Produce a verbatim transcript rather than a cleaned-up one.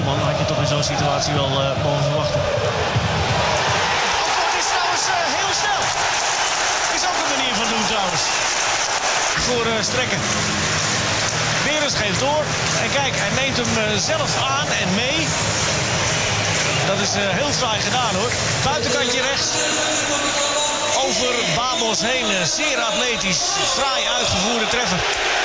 doelman had je toch in zo'n situatie wel uh, mogen verwachten. Het antwoord is trouwens uh, heel snel. Is ook een manier van doen trouwens. Voor uh, Strekken. Berens geeft door. En kijk, hij neemt hem uh, zelf aan en mee. Dat is uh, heel fraai gedaan hoor. Buitenkantje rechts. Over Babos heen. Uh, zeer atletisch. Fraai uitgevoerde treffer.